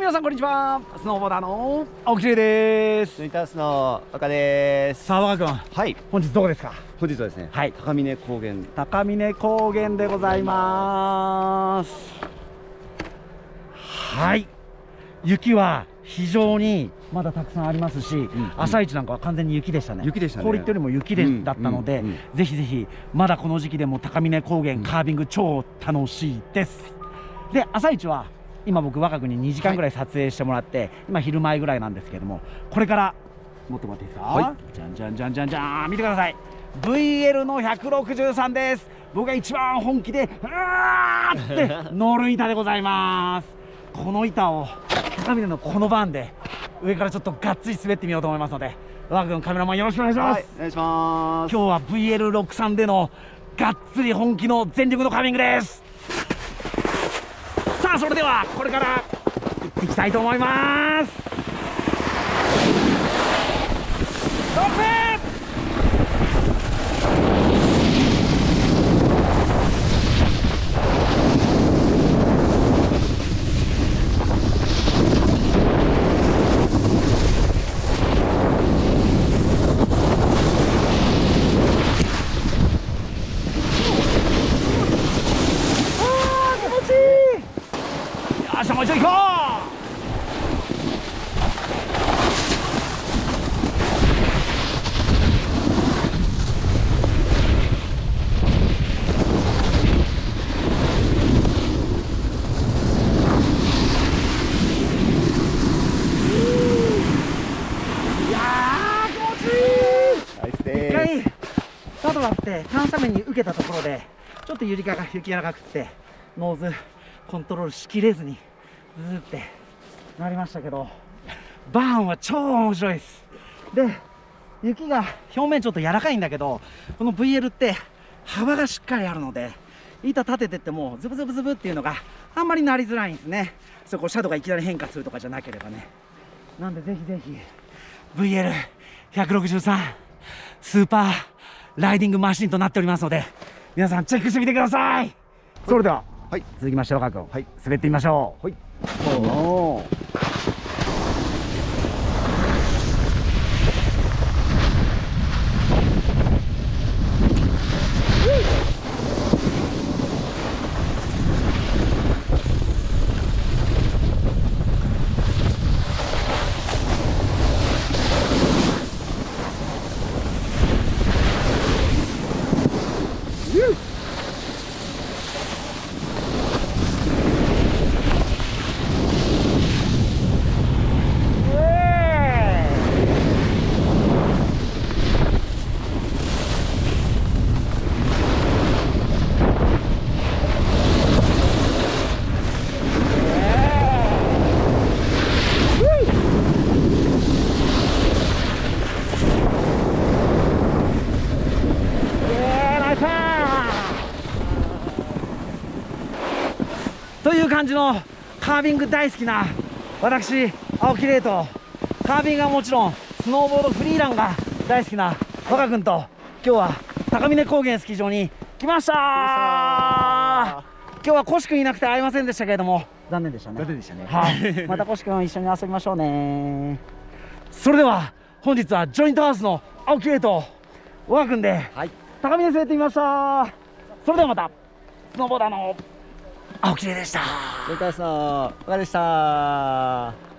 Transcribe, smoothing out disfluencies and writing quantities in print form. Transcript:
皆さんこんにちは。スノーボーダーの青木玲です。 ツイタースの若です。 さあ若君、 はい、 本日どこですか？ 本日はですね、 はい、 高峰高原。 高峰高原でございます。はい、雪は非常にまだたくさんありますし、朝一なんかは完全に雪でしたね。 雪でしたね。 氷ってよりも雪でだったので、ぜひぜひまだこの時期でも高峰高原カービング超楽しいです。で、朝一は今僕若君に2時間ぐらい撮影してもらって、今昼前ぐらいなんですけれども、これから持ってもらっていいですか？はい、じゃんじゃんじゃんじゃんじゃん、見てください。 VL の163です。僕が一番本気でうわーって乗る板でございます。この板を高峰のこの番で上からちょっとがっつり滑ってみようと思いますので、若君カメラマンよろしくお願いします。 はい、お願いします。 今日は VL63 でのがっつり本気の全力のカービングです。さあそれではこれから行っていきたいと思います。ストップ。よし、もう一度行こう。いやー気持ちいい。 ナイスです。 一回スタートがあって緩斜面に受けたところでちょっと雪柔らかくってノーズコントロールしきれずにズーってなりましたけど、バーンは超面白いです。で、雪が表面ちょっと柔らかいんだけど、この VL って幅がしっかりあるので板立ててってもズブズブズブっていうのがあんまりなりづらいんですね。そこシャドウがいきなり変化するとかじゃなければね。なんでぜひぜひ VL163 スーパーライディングマシンとなっておりますので、皆さんチェックしてみてください。それでは、はい、続きまして若君、はい、滑ってみましょう。はい、おー、という感じのカービング大好きな私青木玲と、カービングはもちろんスノーボードフリーランが大好きな若君と、今日は高峰高原スキー場に来ました。今日はコシ君いなくて会えませんでしたけれども、残念でしたね。 残念でしたね。 はい、またコシ君一緒に遊びましょうね。それでは本日はジョイントハウスの青木玲と若君で高峰滑ってみました。それではまた。スノーボーダーの青木玲でした。 ツイタースの若でした。